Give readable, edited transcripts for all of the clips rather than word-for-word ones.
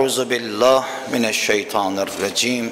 Euzu billah mineşşeytanirracim.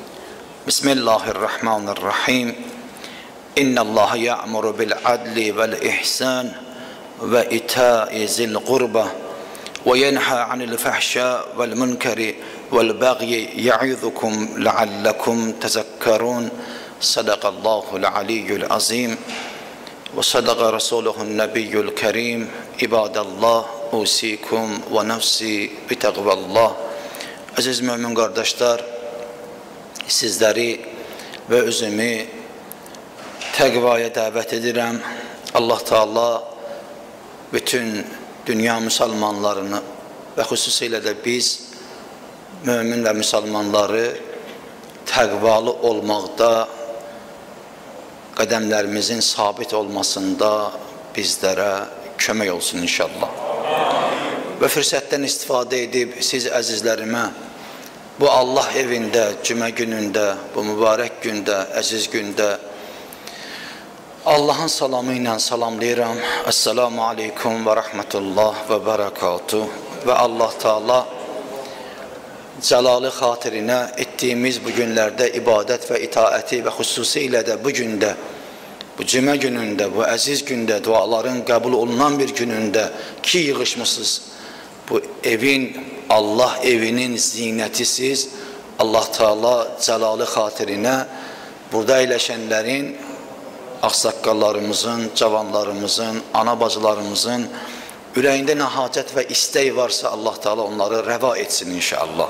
Bismillahirrahmanirrahim. İnnallaha ya'muru bil adli vel ihsan ve ita'i zil qurba ve yenha anil fahşa vel munkeri vel bagyi ya'izukum leallekum tezekkerun. Sadakallahul aliyyul azim ve sadaka rasuluhun nebiyyul kerim. İbadallah, usikum ve nefsi bitegvallah. Aziz mümin kardeşler, sizleri ve özümü təqvaya dəvət edirəm. Allah Teala bütün dünya müsəlmanlarını və xüsusilə də biz mümin və müsəlmanları təqvalı olmaqda, qədəmlərimizin sabit olmasında bizlərə kömək olsun inşallah. Və fürsətdən istifadə edib siz əzizlərimə bu Allah evində, cümə günündə, bu mübarək gündə, əziz gündə Allahın salamı ilə salamlayıram. Esselamu aleykum və rəhmətullah və bərəkatuh. Və Allah Teala cəlalı xatirinə etdiyimiz bu günlərdə ibadət və itaəti və xüsusilə də bu gündə, bu cümə günündə, bu əziz gündə, duaların qəbul olunan bir günündə ki yığışmışsınız, bu evin, Allah evinin zinətisiz, Allah Teala cəlalı xatirinə burada əyləşənlərin, ağsaqqallarımızın, cavanlarımızın, ana bacılarımızın ürəyində nə hacət və istək varsa Allah Teala onları rəva etsin inşallah.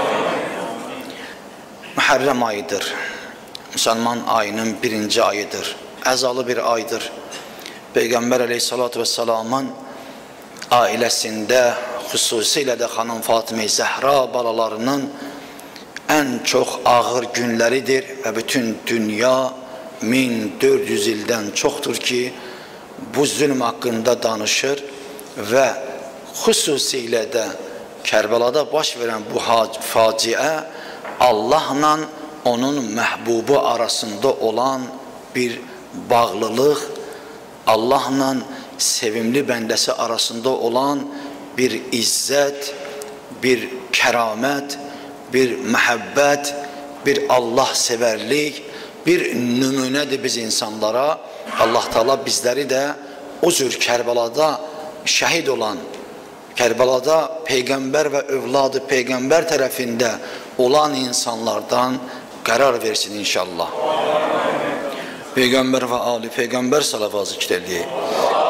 Mühərrəm ayıdır, müsəlman ayının birinci ayıdır, əzalı bir aydır. Peyğəmbər əleyhissalatu vesselamın ailəsində, xüsusilə də xanım Fatimə Zəhra balalarının ən çox ağır günləridir və bütün dünya 1400 ildən çoxdur ki bu zülm haqqında danışır və xüsusilə də Kərbəlada baş verən bu faciə Allahla onun məhbubu arasında olan bir bağlılıq, Allahla sevimli bəndəsi arasında olan bir izzət, bir kəramət, bir məhəbbət, bir Allah sevərlik, bir nümunədir biz insanlara. Allah Teala bizləri də o cür Kərbəlada şəhid olan, Kərbəlada Peyğəmbər və övladı Peyğəmbər tərəfində olan insanlardan qərar versin inşallah. Peyğəmbər və Ali Peyğəmbər salavat zikr eləyək.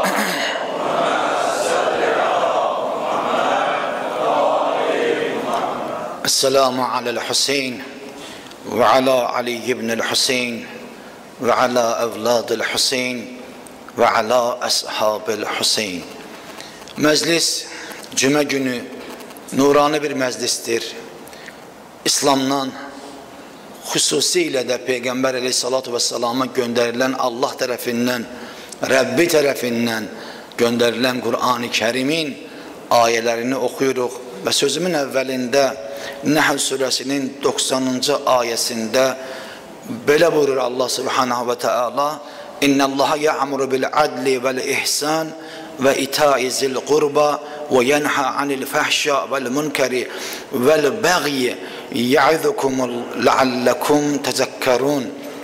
Esselamu aləl Hüseyin ve ala Ali ibn el-Hüseyin ve ala evladil Hüseyin ve ala ashabil Hüseyin. Məclis cümə günü nurani bir məclisdir. İslamdan, xüsusilə də Peyğəmbər əleyhissalatu vesselama göndərilən Allah tərəfindən, Rəbbi tərəfindən göndərilən Qur'an-ı Kərimin ayələrini oxuyuruq və sözümün əvvəlində Nəhl surəsinin 90-cı ayəsində belə buyurur Allah subhanahu və teala: İnnallaha ya'muru bil adli vel ihsan ve ita'i zil qurba ve yenha anil fahşa vel munkeri vel bagyi ya'izukum leallekum tezekkerun.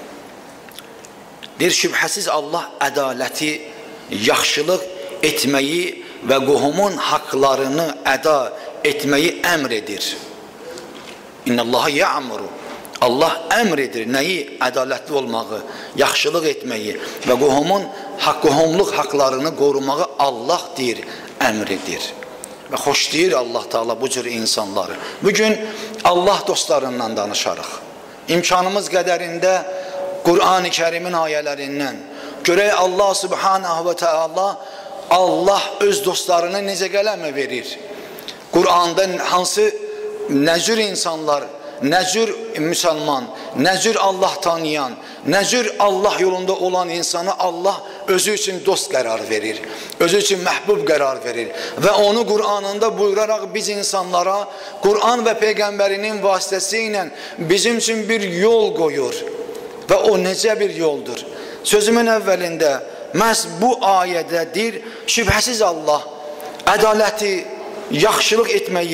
Bir şübhəsiz Allah ədaləti, yaxşılıq etməyi və qohumun haqlarını əda etməyi əmr edir. İnnallaha ya'muru. Allah əmr edir nəyi? Ədalətli olmağı, yaxşılıq etməyi və qohumluq haqlarını qorumağı Allah deyir, əmr edir. Və xoşlayır Allah Teala bu cür insanları. Bugün Allah dostlarından danışarıq. İmkanımız qədərində Qur'an-ı Kərimin ayələrindən görək Allah subhanahu və teala Allah öz dostlarını necə qələmə verir. Qur'anda hansı nə cür insanlar, nə cür müsəlman, nə cür Allah tanıyan, nə cür Allah yolunda olan insanı Allah özü üçün dost qərar verir, özü üçün məhbub qərar verir və onu Qur'anında buyuraraq biz insanlara Qur'an və Peyğəmbərinin vasitəsi ilə bizim üçün bir yol qoyur və o necə bir yoldur? Sözümün əvvəlində məhz bu ayədədir, şübhəsiz Allah ədaləti, yaxşılıq etməyi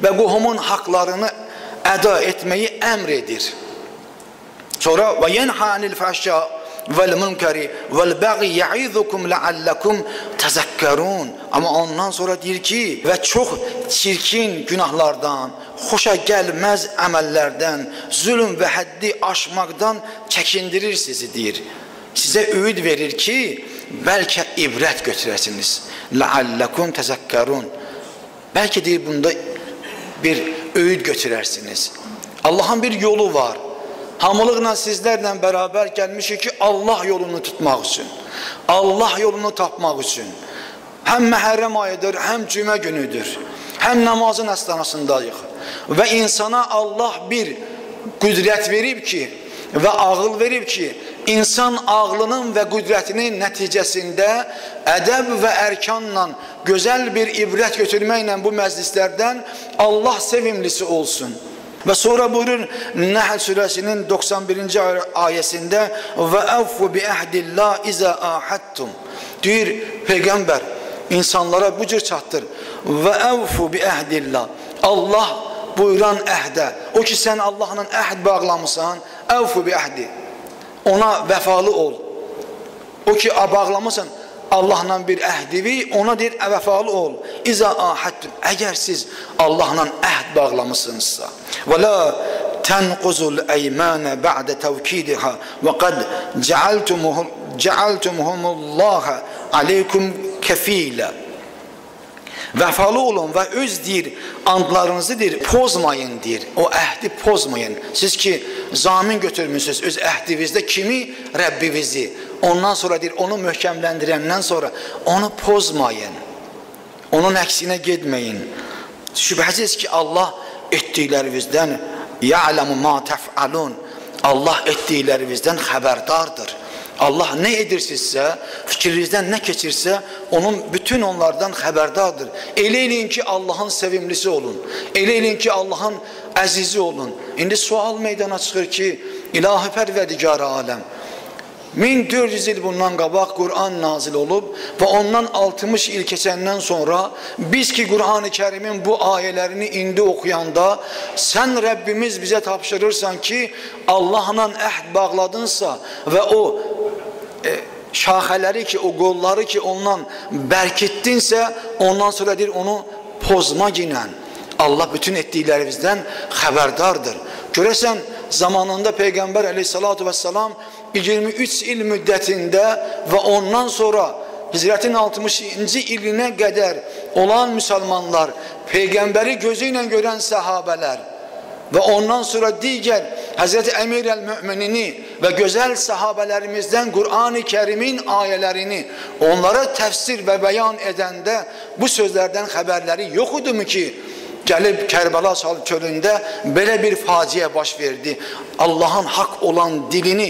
və qohumun haqlarını əda etməyi əmr edir. Sonra və yenhə anil fəhşə vəl münkəri vəl bəği yə'izukum ləalləkum təzəkkərun. Amma ondan sonra deyir ki, və çox çirkin günahlardan, xoşa gəlməz əməllərdən, zülm və həddi aşmaqdan çəkindirir sizi, deyir. Sizə ümid verir ki, bəlkə ibrət götürəsiniz. Ləalləkum təzəkkərun. Bəlkə deyir, bunda bir ümid götürərsiniz. Allahın bir yolu var. Hamılıqla sizlərlə bərabər gəlmişik ki, Allah yolunu tutmaq üçün, Allah yolunu tapmaq üçün. Həm Məhərrəm ayıdır, həm cümə günüdür, həm namazın əstanasındayıq. Və insana Allah bir qüdrət verib ki, və ağıl verib ki, insan ağlının və qüdrətinin nəticəsində ədəb və ərkanla gözəl bir ibrət götürməklə bu məclislərdən Allah sevimlisi olsun. Və sonra buyurur Nəhl surəsinin 91-ci ayəsində və əvfu bi əhdillah izə ahəttum. Deyir Peyğəmbər insanlara bu cür çatdır. Və əvfu bi əhdillah. Allah buyuran əhdə. O ki sən Allahla əhd bağlamısan, əvfu bi əhdi. Ona vəfalı ol. O ki bağlamısan Allahla bir əhdivi, ona deyir vəfalı ol. İzə ahəttum. Əgər siz Allahla əhd bağlamısınızsa. Və la tənquzul əymənə bə'də təvkidiha və qəd cəaltumuhumullaha aleykum kəfilə. Vəfalı olun və öz deyir, andlarınızı deyir, pozmayın deyir. O əhdi pozmayın. Siz ki, zamin götürmüşsünüz öz əhdinizdə kimi? Rəbbivizi. Ondan sonra deyir, onu möhkəmləndirəndən sonra onu pozmayın. Onun əksinə getməyin. Şübhəsiz ki, Allah etdiklərinizdən ya'lamu ma tef'alun. Allah etdiklərinizdən xəbərdardır. Allah nə edirsinizsə, fikrinizdən nə keçirsə, onun bütün onlardan xəbərdardır. Elə eləyin ki, Allahın sevimlisi olun. Elə eləyin ki, Allahın əzizi olun. İndi sual meydana çıxır ki, İlahi Pərverdigar aləm, 1400 il bundan qabaq Qur'an nazil olub və ondan 60 il keçəndən sonra biz ki Qur'an-ı Kərimin bu ayələrini indi oxuyanda sən Rəbbimiz bizə tapşırırsan ki Allahla əhd bağladınsa və o şaxələri ki, o qolları ki ondan bərkitdinsə ondan sonra deyir onu pozma ginən. Allah bütün etdiklərimizdən xəbərdardır. Görəsən zamanında Peyğəmbər əleyhissalatu vesselam 23 il müddətində və ondan sonra Hicrətin 60-cı ilinə qədər olan müsəlmanlar, Peyğəmbəri gözü ilə görən səhabələr və ondan sonra digər Həzrəti Əmir əl-Möminini və gözəl səhabələrimizdən Qur'an-ı Kərimin ayələrini onlara təfsir və bəyan edəndə bu sözlərdən xəbərləri yox idimu ki, gəlib Kərbəla çölündə belə bir faciə baş verdi. Allahın haqq olan dilini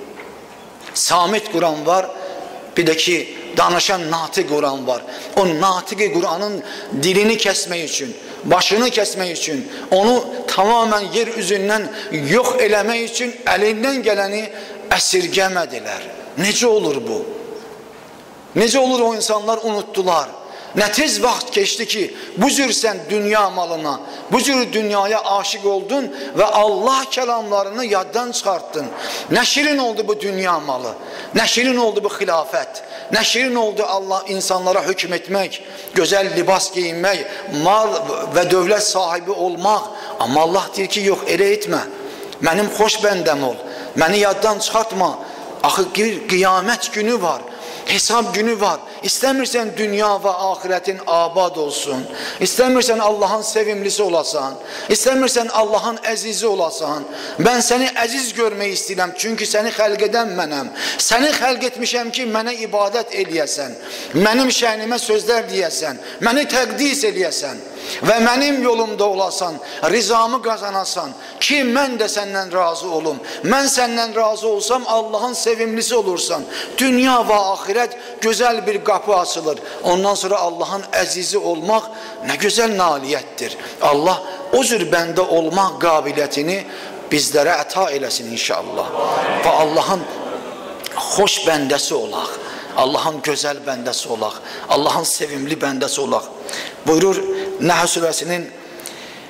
samit Quran var, bir də ki danışan natiq Quran var. O natiq Quranın dilini kəsmək üçün, başını kəsmək üçün, onu tamamen yer üzündən yox eləmək üçün əlindən gələni əsirgəmədilər. Necə olur bu? Necə olur o insanlar unutdular? Nə tez vaxt keçdi ki, bu cür sən dünya malına, bu cür dünyaya aşıq oldun və Allah kəlamlarını yaddan çıxartdın. Nə şirin oldu bu dünya malı, nə şirin oldu bu xilafət, nə şirin oldu Allah insanlara hökm etmək, gözəl libas giyinmək, mal və dövlət sahibi olmaq. Amma Allah deyir ki, yox, elə etmə, mənim xoş bəndəm ol, məni yaddan çıxartma. Axı qiyamət günü var, hesab günü var. İstəmirsən dünya və ahirətin abad olsun, İstəmirsən Allahın sevimlisi olasan, İstəmirsən Allahın əzizi olasan. Mən səni əziz görmək istəyirəm, çünki səni xəlq edən mənəm. Səni xəlq etmişəm ki, mənə ibadət eləyəsən, mənim şənimə sözlər deyəsən, məni təqdis eləyəsən və mənim yolumda olasan, rizamı qazanasan ki, mən də səndən razı olum. Mən səndən razı olsam, Allahın sevimlisi olursan. Dünya və ahirət gözəl bir qapı açılır. Ondan sonra Allahın əzizi olmaq nə gözəl nailiyyətdir. Allah o cür bəndə olmaq qabiliyyətini bizlərə əta eləsin inşallah. Və Allahın xoş bəndəsi olaq. Allahın gözəl bəndəsi olaq. Allahın sevimli bəndəsi olaq. Buyurur Nəhl surəsinin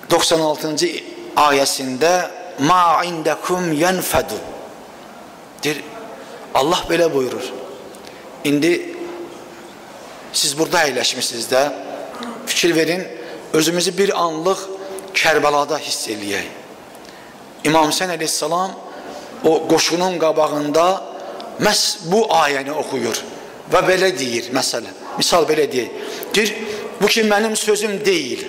96. ayəsində ma indakum yanfadu deyir. Allah belə buyurur. İndi siz burada əyləşmişsiniz də, fikir verin, özümüzü bir anlıq Kərbəlada hiss eləyək. İmam Hüseyn əleyhissalam o qoşunun qabağında məhz bu ayəni oxuyur və belə deyir, məsələn, misal belə deyir. Deyir, bu ki mənim sözüm deyil.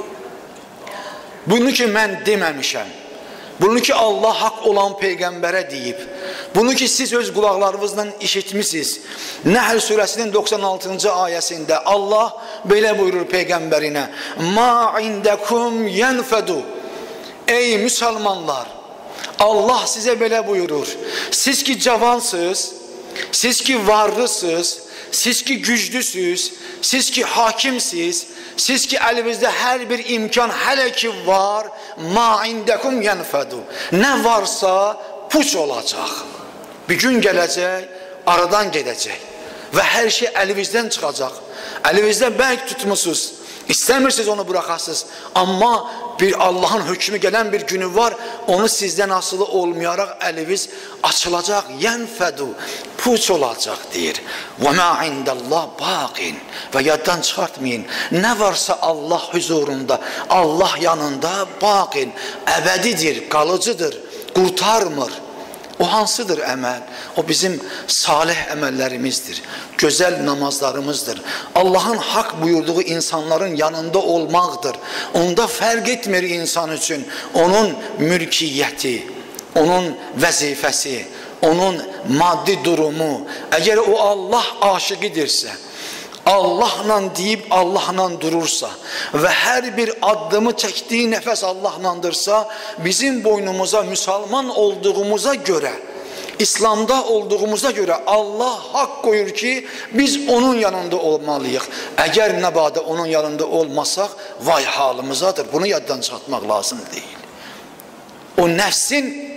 Bunu ki mən deməmişəm. Bunu ki Allah haqq olan Peyğəmbərə deyib. Bunu ki siz öz qulaqlarınızla işitmişsiniz. Nəhl surəsinin 96. ayəsində Allah belə buyurur Peyğəmbərinə. Ma indakum yanfadu. Ey müsəlmanlar, Allah sizə belə buyurur. Siz ki cavansınız, siz ki varlısınız, siz ki güclüsünüz, siz ki hakimsiniz, siz ki əlinizdə hər bir imkan hələ ki var, ma indakum yanfadu. Nə varsa puç olacaq. Bir gün gələcək, aradan gedəcək və hər şey əlinizdən çıxacaq. Əlinizdə bərk tutmusunuz, istəmirsiniz onu bıraxasınız, amma bir Allahın hökmü gələn bir günü var, onu sizdən asılı olmayaraq əliniz açılacaq, yanfadu, puç olacaq deyir. Və mə indəllah baqin. Və yaddan çıxartmayın, nə varsa Allah huzurunda, Allah yanında baqin, əbədidir, qalıcıdır, qurtarmır. O hansıdır əməl? O bizim salih əməllərimizdir, gözəl namazlarımızdır. Allahın haqq buyurduğu insanların yanında olmaqdır. Onda fərq etmir insan üçün onun mülkiyyəti, onun vəzifəsi, onun maddi durumu. Əgər o Allah aşiqidirsə, Allahla deyib Allahla durursa və hər bir addımı çəkdiyi nəfəs Allahlandırsa, bizim boynumuza müsəlman olduğumuza görə, İslamda olduğumuza görə Allah haqq qoyur ki, biz onun yanında olmalıyıq. Əgər nəbada onun yanında olmasaq, vay halımızadır. Bunu yaddan çıxartmaq lazım deyil. O nəfsin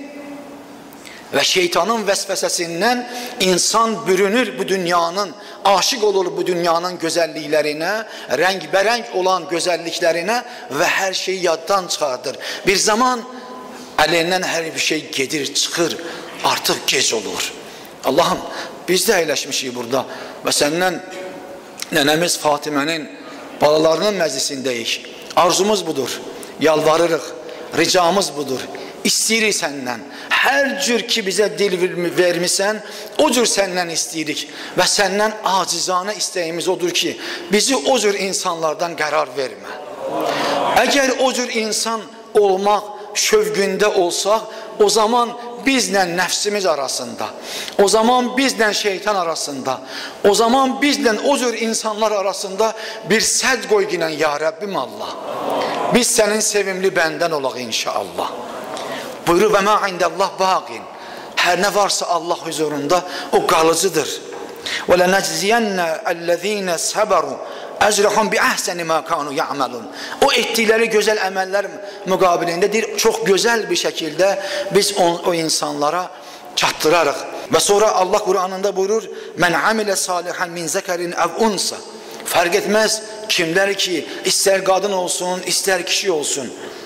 və şeytanın vəsvəsəsindən insan bürünür bu dünyanın, aşıq olur bu dünyanın gözəlliklərinə, rəngbərəng olan gözəlliklərinə və hər şeyi yaddan çıxardır. Bir zaman əlindən hər bir şey gedir, çıxır, artıq gec olur. Allahım, biz də əyləşmişik burada və səndən nənəmiz Fatimənin balalarının məclisindəyik. Arzumuz budur, yalvarırıq, ricamız budur. İstəyirik səndən, hər cür ki bizə dil vermişsən, o cür səndən istəyirik və səndən acizanə istəyimiz odur ki, bizi o cür insanlardan qərar vermə. Əgər o cür insan olmaq şövqündə olsaq, o zaman bizlə nəfsimiz arasında, o zaman bizlə şeytan arasında, o zaman bizlə o cür insanlar arasında bir sədd qoy ginən, ya Rəbbim Allah, biz sənin sevimli bəndən olaq inşallah. Buyurur və mə indəllah baqin. Hər nə varsa Allah huzurunda o qalıcıdır. Və lənəcziyyənnə əlləzīnə səbəru əcrəhum bi əhsəni mə kanu ya'malun. O etdikləri gözəl əməllər müqabilində deyir, çox gözəl bir şəkildə biz o insanlara çatdırarıq. Və sonra Allah Qur'anında buyurur, mən amilə salihən min zəkərin əv unsa. Fərq etməz kimlər ki, istər qadın olsun, istər kişi olsun.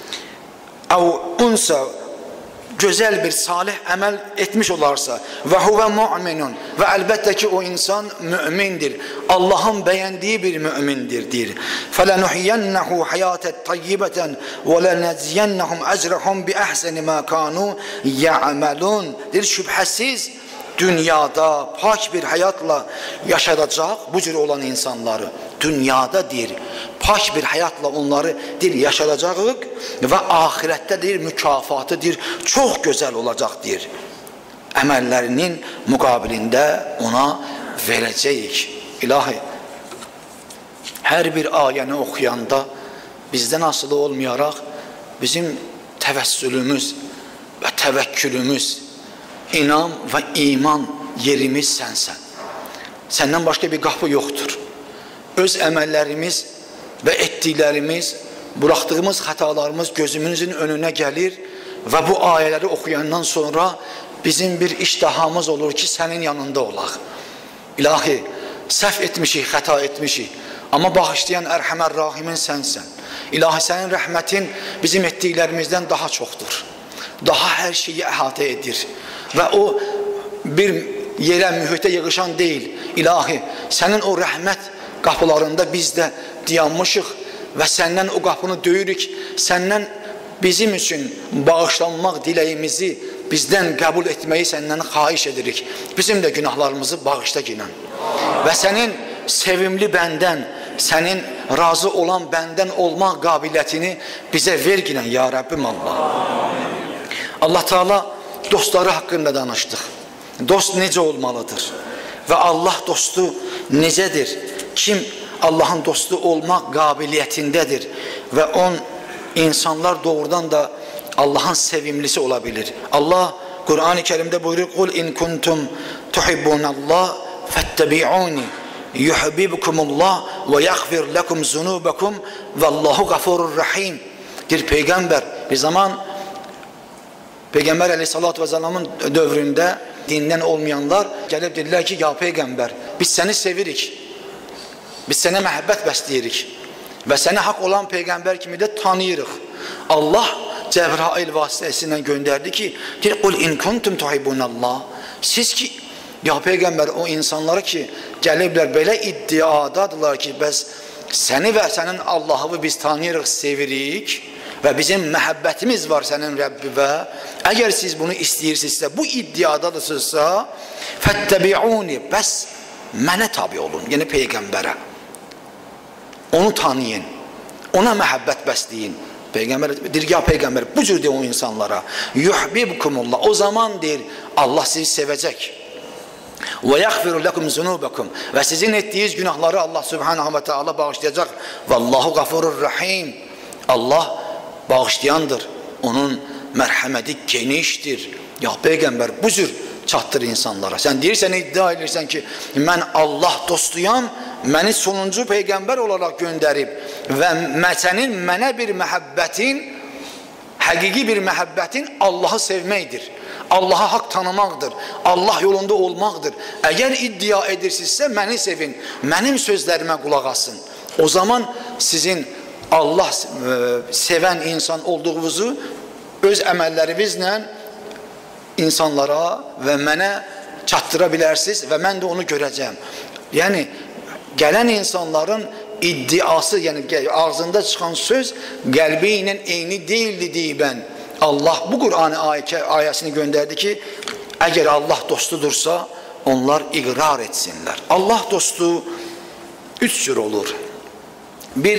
Əv unsa, gözəl bir salih əməl etmiş olarsa və huvə mu'minun və əlbəttə ki o insan mümindir, Allahın bəyəndiyi bir mümindir deyir. Fələnuhiyyənəhu həyatət tayyibətən və lənəziyyənəhum əcrəhum bi əhsəni mə kanu ya'malun. Deyir, şübhəsiz dünyada pak bir həyatla yaşadacaq bu cür olan insanları. Dünyada deyir, pak bir həyatla onları deyir, yaşadacağıq və ahirətdə deyir, mükafatı deyir, çox gözəl olacaq deyir. Əməllərinin müqabilində ona verəcəyik. İlahi, hər bir ayəni oxuyanda bizdən asılı olmayaraq bizim təvəssülümüz və təvəkkülümüz, İnam və iman yerimiz sənsən. Səndən başqa bir qapı yoxdur. Öz əməllərimiz və etdiklərimiz, buraxdığımız xətalarımız gözümüzün önünə gəlir və bu ayələri oxuyandan sonra bizim bir iştahamız olur ki, sənin yanında olaq. İlahi, səhv etmişik, xəta etmişik, amma bağışlayan Ərhəmər Rahimin sənsən. İlahi sənin rəhmətin bizim etdiklərimizdən daha çoxdur. Daha hər şeyi əhatə edir. Və o bir yerə, mühitə yığışan deyil. İlahi, sənin o rəhmət qapılarında biz də dayanmışıq və səndən o qapını döyürük. Səndən bizim üçün bağışlanmaq diləyimizi bizdən qəbul etməyi səndən xahiş edirik. Bizim də günahlarımızı bağışla ginən. Və sənin sevimli bəndən, sənin razı olan bəndən olmaq qabiliyyətini bizə ver ginən, ya Rəbbim Allah. Allah Teala dostları haqqında danışdıq. Dost necə olmalıdır? Və Allah dostu necədir? Kim Allahın dostu olmaq qabiliyyətindədir? Və insanlar doğrudan da Allahın sevimlisi ola bilir. Allah Kur'an-ı Kerim'de buyuruyor: "Kul in kuntum tuhibbunallah fettebi'uni yuhibbukumullah ve yaghfir lekum zunubakum vallahu gafurur rahim." Bir peygamber bir zaman Peygamber Aleyhisselatü Vesselam'ın dövründe dinden olmayanlar gelip dediler ki: "Ya peygamber, biz seni sevirik. Biz sana məhəbbət bəsləyirik və səni haqq olan peygamber kimi də tanıyırıq." Allah Cebrail vasitəsilə göndərdi ki: "Qul in kuntum tuhibbunallah." Siz ki, ya peygamber, o insanları ki gəliblər belə iddiadadılar ki, bəs səni və sənin Allah'ı biz tanıyırıq, sevirik və bizim məhəbbətimiz var sənin Rəbbivə. Əgər siz bunu istəyirsinizsə, bu iddiadadısınızsa, fəttebi'uni, bəs mənə tabi olun, yəni peyğəmbərə. Onu tanıyın, ona məhəbbət bəsləyin. Peygamber deyir: "Ya peygamber, bu cür de o insanlara, yuhibbukumullah." O zaman deyir, Allah sizi sevəcək. "Ve yaghfiru lekum zunubakum." Ve sizin ettiğiniz günahları Allah Subhanahu ve Teala bağışlayacak. "Vallahu gafurur rahim." Allah bağışlayandır. Onun mərhəməti geniştir. Ya peygamber, bu cür çatdır insanlara. Sen deyirsən, iddia edirsən ki, mən Allah dostuyam, məni sonuncu peygamber olarak gönderib və sənin mənə bir məhəbbətin, həqiqi bir məhəbbətin Allah'ı sevməkdir. Allah'a haqq tanımaqdır. Allah yolunda olmaqdır. Əgər iddia edirsinizsə, məni sevin, mənim sözlərimə qulaq asın. O zaman sizin Allah sevən insan olduğunuzu öz əməllərinizlə insanlara və mənə çatdıra bilərsiniz və mən də onu görəcəm. Yəni gələn insanların iddiası, yəni ağzında çıxan söz qəlbi ilə eyni deyildi deyibən. Allah bu Kur'an-ı ayəsini göndərdi ki, əgər Allah dostudursa onlar iqrar etsinlər. Allah dostu üç cür olur. Bir,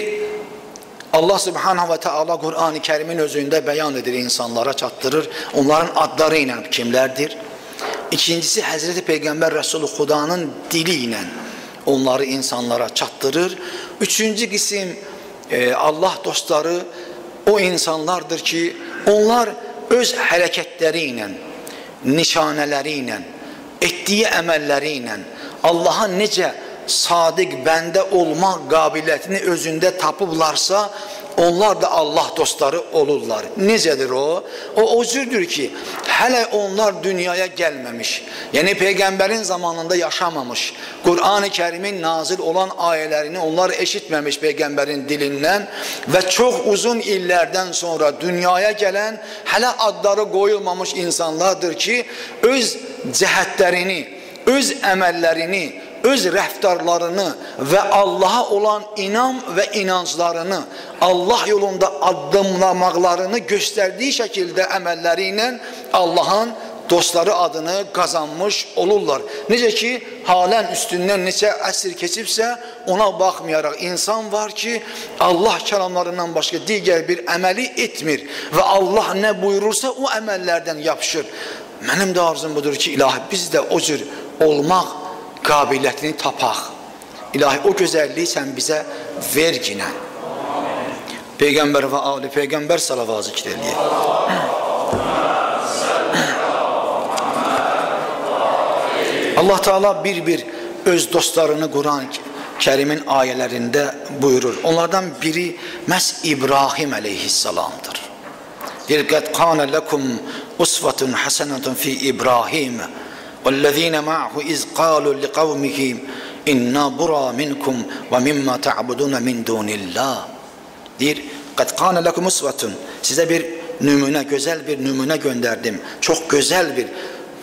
Allah Subhanahu ve Teala Kur'an-ı Kerim'in özünde beyan edir, insanlara çatdırır. Onların adları ilə kimlərdir? İkincisi, Hazreti Peygamber Resulü Xudanın dili ilə onları insanlara çatdırır. Üçüncü kısım, Allah dostları o insanlardır ki, onlar öz hərəkətləri ilə, nişanələri ilə, etdiyi əməlləri ilə Allah'a necə sadiq bəndə olmaq qabiliyyətini özündə tapıblarsa, onlar da Allah dostları olurlar. Necədir o? O cürdür ki, hələ onlar dünyaya gəlməmiş, yəni Peygamberin zamanında yaşamamış, Kur'an-ı Kerim'in nazil olan ayələrini onlar eşitməmiş Peygamberin dilindən və çox uzun illərdən sonra dünyaya gələn, hələ adları qoyulmamış insanlardır ki, öz cəhətlərini, öz əməllərini, öz rəftarlarını və Allah'a olan inam və inanclarını, Allah yolunda addımlamaqlarını göstərdiyi şəkildə əməlləri ilə Allah'ın dostları adını qazanmış olurlar. Necə ki, halən üstündən neçə əsr keçibsə, ona baxmayaraq insan var ki, Allah kəlamlarından başqa digər bir əməli etmir və Allah nə buyurursa o əməllərdən yapışır. Mənim də arzum budur ki, ilahi biz də o cür olmaq qabiliyyətini tapaq. İlahi o gözəlliyi sən bizə ver ginə. Peygamber ve Ali Peygamber salavat zikr eləyək. Allah Teala bir öz dostlarını Kur'an-ı Kerim'in ayələrində buyurur. Onlardan biri məhz İbrahim aleyhisselamdır. Deyir, قَدْ قَانَ لَكُمْ أُسْوَةٌ حَسَنَةٌ فِي إِبْرَاهِيمَ وَالَّذ۪ينَ مَعْهُ اِذْ قَالُوا لِقَوْمِهِمْ اِنَّا بُرَى مِنْكُمْ وَمِمَّا تَعْبُدُونَ مِنْ دُونِ اللّٰهِ. Deyir, قَدْ قَانَ لَكُمْ اُسْوَةٌ Size bir nümune, güzel bir nümune gönderdim. Çok güzel bir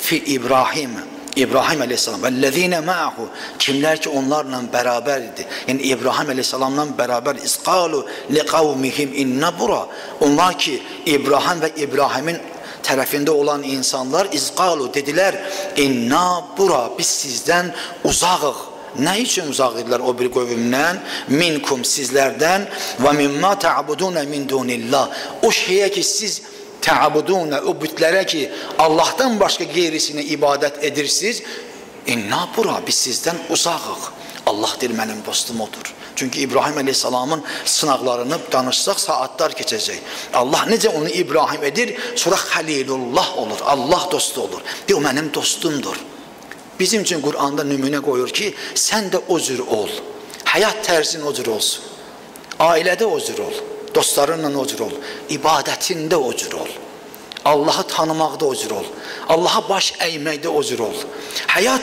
İbrahim Aleyhisselam. وَالَّذ۪ينَ مَعَهُ Kimler ki onlarla beraberdi. Yani İbrahim Aleyhisselam'la beraber اِسْقَالُوا لِقَوْمِهِمْ اِنَّ بُرَى Onlar ki İbrahim ve İbrahim'in tarafında olan insanlar izgalu dediler inna bura biz sizden uzağız. Ne için uzak dediler o bir kavimden? Minkum sizlerden ve mimma ta'budun min dunillah. O şeye ki siz ta'budun o bütlere ki Allah'tan başka gerisine ibadet edirsiniz. İnna bura biz sizden uzağız. Allah der benim dostum odur. Çünkü İbrahim Aleyhisselam'ın sınavlarını danışsak saatler geçecek. Allah nece onu İbrahim edir, sonra Halilullah olur, Allah dostu olur. De o benim dostumdur. Bizim için Kur'an'da nümune koyuyor ki sen de o cür ol. Hayat terzin o cür olsun. Ailede o cür ol. Dostlarınla o cür ol. İbadetinde o cür ol. Allah'ı tanımakta o cür ol. Allah'a baş eğmekte o cür ol. Hayat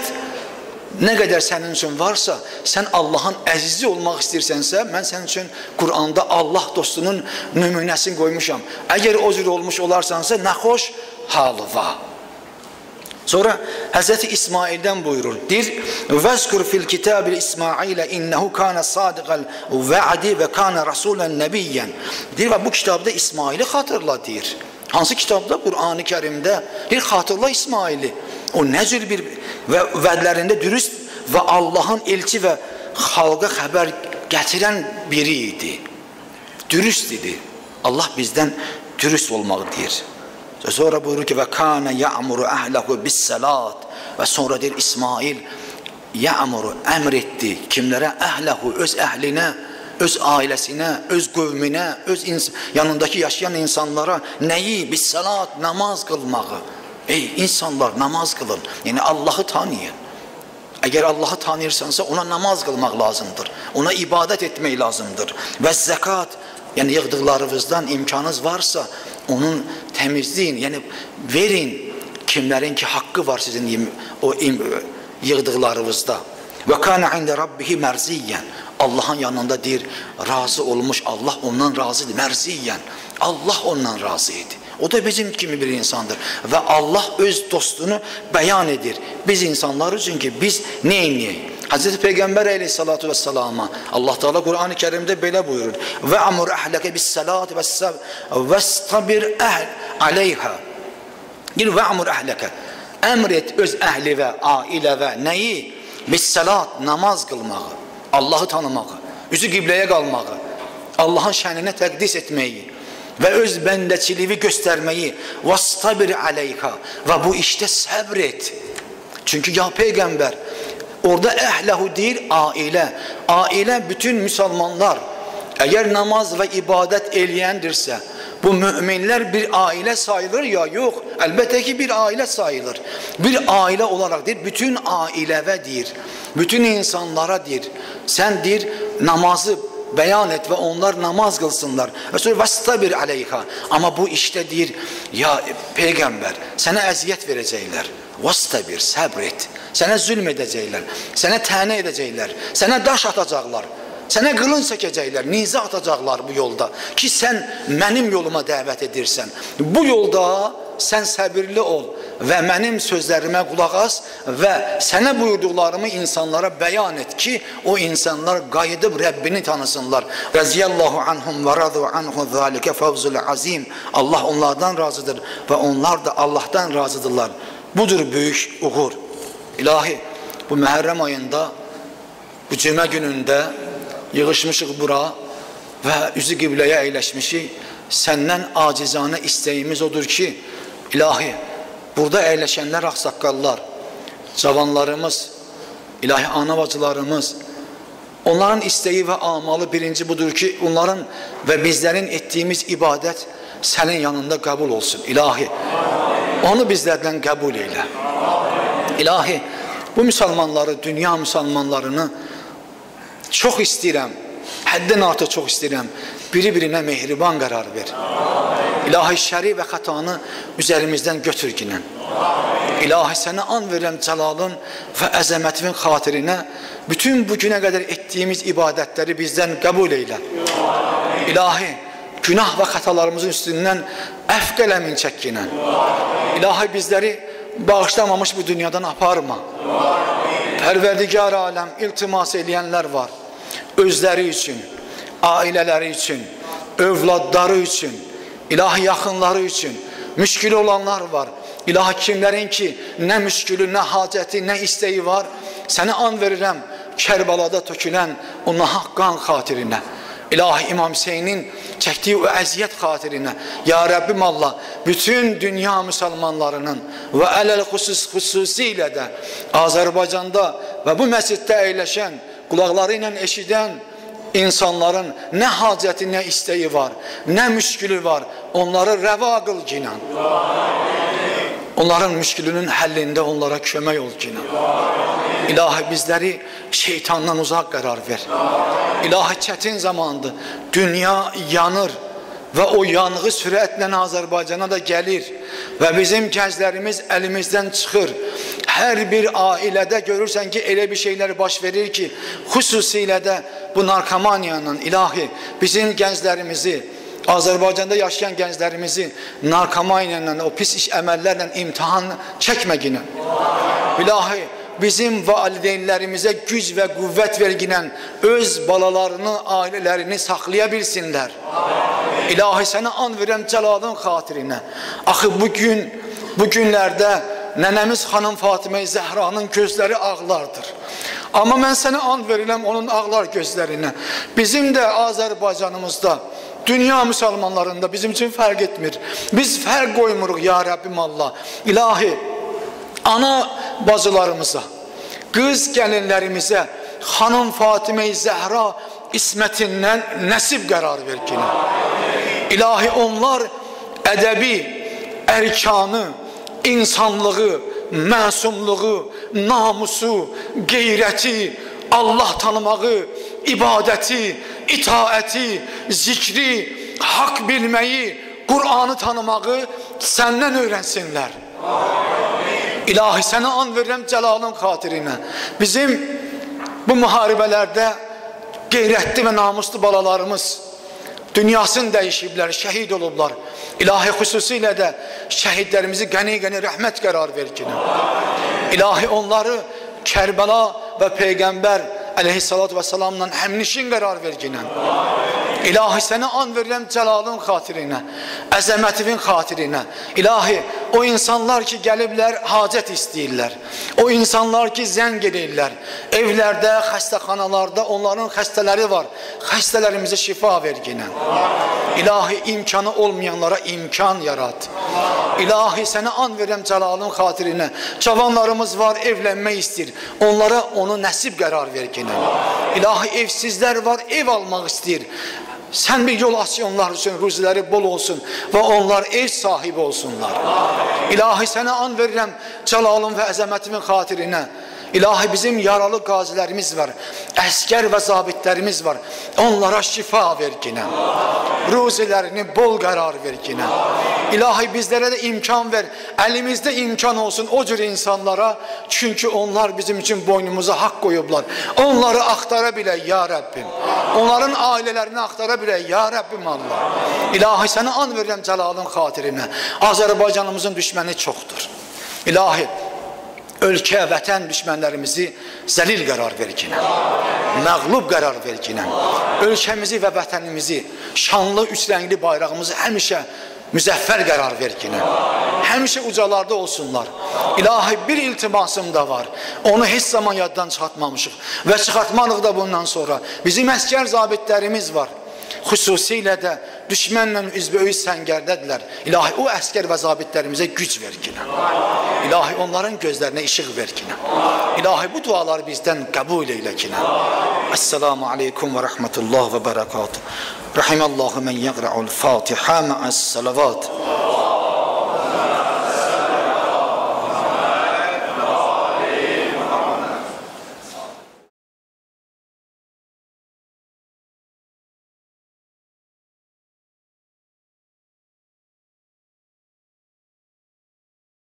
ne kadar senin için varsa, sen Allah'ın əzizi olmak istirsənsə, ben senin için Kur'an'da Allah dostunun nümunesini koymuşam. Eğer o cür olmuş olarsansa, ne hoş halı var. Sonra Hz. İsmail'den buyurur. Dir, وَذْكُرْ فِي الْكِتَابِ الْإِسْمَاعِيلَ اِنَّهُ كَانَ صَادِقَ الْوَعْدِ وَكَانَ رَسُولًا نَبِيًّا Dir ve bu kitabda İsmail'i hatırla dir. Hansı kitabda? Kur'an-ı Kerim'de. Bir hatırla İsmail'i. O necil bir ve vədlərində dürüst ve Allah'ın elçi ve halka haber getiren biriydi. Dürüst idi. Allah bizden dürüst olmağı deyir. Sonra buyurur ki ve kana ya'muru ahlehu bis salat ve sonra der İsmail ya'muru emretti kimlere ahlehu öz ehline öz ailesine, öz kavmine, yanındaki yaşayan insanlara neyi? Bis salat, namaz kılmağı. Ey insanlar namaz kılın. Yani Allah'ı tanıyın. Eğer Allah'ı tanıyırsansa ona namaz kılmak lazımdır. Ona ibadet etmek lazımdır. Ve zekat, yani yığdıklarınızdan imkanınız varsa onun temizliğin, yani verin kimlerin ki hakkı var sizin o yığdıklarınızda. Ve kana inde rabbihi merziyen. Allah'ın yanında dir, razı olmuş, Allah ondan razıydı, merziyen. Allah ondan razıydı. O da bizim kimi bir insandır. Ve Allah öz dostunu beyan edir. Biz insanlar çünkü biz neyini? Hazreti Peygamber aleyhissalatu vesselama Allah Teala Kur'an-ı Kerim'de böyle buyurur. Ve amur ahleke bis salat ve stabir aleyha. Gel ve amur ahleke. Emret öz ehli ve aile ve neyi? Bis salat, namaz kılmağı, Allah'ı tanımağı, yüzü kıbleye kalmağı, Allah'ın şənine təqdis etmeyi ve öz bəndəçiliği göstermeyi vastabir aleyha ve bu işte sabret. Çünkü ya peygamber orada ehlehu değil aile. Aile bütün Müslümanlar. Eğer namaz ve ibadet eleyendirse bu müminler bir aile sayılır ya yok. Elbette ki bir aile sayılır. Bir aile olarak değil, bütün aileve dir. Bütün insanlara dir. Sen dir namazı beyan et ve onlar namaz kılsınlar. Ve sonra vastabir aleyha. Ama bu işte dir ya peygamber sana eziyet verecekler. Vastabir, sabret. Sana zulmedecekler. Sana tane edecekler. Sana daş atacaklar. Sana kılın çekecekler. Nize atacaklar bu yolda. Ki sen benim yoluma davet edirsen. Bu yolda sen sabırlı ol. Ve benim sözlerime kulak as. Ve sana buyurduklarımı insanlara beyan et ki o insanlar gayedip Rabbini tanısınlar. Raziyallahu anhum ve radu anhu zalike fevzul azim. Allah onlardan razıdır. Ve onlar da Allah'tan razıdırlar. Budur büyük uğur. İlahi bu Muharrem ayında bu cuma gününde yığışmışıq bura ve yüzü kıbleye eyleşmişik. Senden acizane isteğimiz odur ki ilahi burada eyleşenler aksakallar, cavanlarımız, ilahi ana bacılarımız, onların isteği ve amalı birinci budur ki onların ve bizlerin ettiğimiz ibadet senin yanında kabul olsun ilahi. Onu bizlerden kabul eyle. İlahi bu Müslümanları, dünya Müslümanlarını çok istəyirəm, həddən artıq çox istəyirəm, biri-birinə mehriban qərar ver. İlahi şəri və xətanı üzerimizdən götür ginən. İlahi sənə an verirəm cəlalın və əzəmətin xatirinə bütün bu günə qədər etdiyimiz ibadətləri bizdən qəbul eylə. İlahi günah və xətalarımızın üstündən əfv qələmin çəkkinən. İlahi bizləri bağışlamamış bu dünyadan aparma. Pərverdigar aləm iltimas eləyənlər var. Özləri üçün, ailələri üçün, övladları üçün, ilahi yaxınları üçün müşkül olanlar var. İlahi kimlərin ki, nə müşkülü, nə hacəti, nə istəyi var, sənə an verirəm Kərbalada tökülən o nahaq qan xatirinə. İlahi İmam Hüseynin çəkdiyi o əziyyət xatirinə. Ya Rəbbim Allah, bütün dünya müsəlmanlarının və ələl xüsusilə də Azərbaycanda və bu məsciddə əyləşən, qulaqları ilə eşidən insanların nə hacəti, nə istəyi var, nə müşkülü var, onları rəva qıl ginən. Onların müşkülünün həllində onlara kömək ol ginən. İlahi bizləri şeytandan uzaq qərar ver. İlahi çətin zamandır, dünya yanır və o yanğı sürətlə Azərbaycana da gəlir və bizim gənclərimiz əlimizdən çıxır. Hər bir ailədə görürsən ki, elə bir şeylər baş verir ki, xüsusilə də bu narkomaniyanın, ilahi bizim gənclərimizi, Azərbaycanda yaşayan gənclərimizi narkomaniyanla, o pis iş əməllərlə imtihan çəkməginə. İlahi bizim valideynlərimizə güc və qüvvət verginən öz balalarını, ailələrini saxlaya bilsinlər. İlahi sənə an verəm Cəlalın xatirinə. Axı bu günlərdə nənəmiz xanım Fatimə Zəhranın gözləri ağlardır. Amma mən sənə an verirəm onun ağlar gözlərinə. Bizim də Azərbaycanımızda, dünya müsəlmanlarında bizim üçün fərq etmir. Biz fərq qoymuruq ya Rəbbim Allah. İlahi, ana bacılarımıza, qız gəlinlərimizə xanım Fatimə Zəhra ismətindən nəsib qərar ver ki. İlahi onlar ədəbi, ərkanı, insanlığı, məsumluğu, namusu, qeyrəti, Allah tanımağı, ibadəti, itaəti, zikri, haqq bilməyi, Qur'anı tanımağı səndən öyrənsinlər. İlahi sənə an verirəm Cəlalın xatirinə. Bizim bu müharibələrdə qeyrətli və namuslu balalarımız dünyasını dəyişiblər, şəhid olublar. İlahi xüsusilə də şəhidlərimizi qəni-qəni rəhmət qərar verginə. İlahi onları Kərbəla və Peyğəmbər əleyhissalatu və salamla həmnişin qərar verginə. İlahi sənə an verirəm Cəlalın xatirinə, əzəmətivin xatirinə. İlahi o insanlar ki gəliblər, hacət istəyirlər. O insanlar ki zəng edirlər. Evlərdə, xəstəxanalarda onların xəstələri var. Xəstələrimizə şifa verginə. İlahi imkanı olmayanlara imkan yarat. İlahi sənə an verirəm Cəlalın xatirinə. Cavanlarımız var, evlənmək istəyir. Onlara onu nəsib qərar verginə. İlahi evsizlər var, ev almaq istəyir. Sən bir yol aç onlar üçün, ruziləri bol olsun və onlar ev sahibi olsunlar. İlahi sənə an verirəm Cəlalın və əzəmətimin xatirinə. İlahi bizim yaralı qazilərimiz var, əskər və zabitlərimiz var. Onlara şifa verginə. Ruzilərini bol qərar verginə. İlahi bizlərə də imkan ver, əlimizdə imkan olsun o cür insanlara. Çünki onlar bizim üçün boynumuza haqq qoyublar. Onları axtara bilək ya Rəbbim. Onların ailələrini axtara bilək ya Rəbbim Allah. İlahi sənə an verirəm Cəlalın xatirinə. Azərbaycanımızın düşməni çoxdur. İlahi ölkə, vətən düşmənlərimizi zəlil qərar verginə, məğlub qərar verginə, ölkəmizi və vətənimizi, şanlı, üçrəngli bayrağımızı həmişə müzəffər qərar verginə, həmişə ucalarda olsunlar. İlahi bir iltimasım da var, onu heç zaman yaddan çıxartmamışıq və çıxartmalıq da bundan sonra. Bizim əskər zabitlərimiz var. Xüsusilə də düşmənlə üzbəüz səngərdədirlər. İlahi o əskər və zabitlərimizə güc verginə. İlahi onların gözlərinə işıq verginə. İlahi bu duaları bizdən qəbul eyləginə. Esselamu aleykum və rəhmətullah və bərəkatuhu. Rahimallahu mən yəqra'ul Fatihə mə'əs-salavat.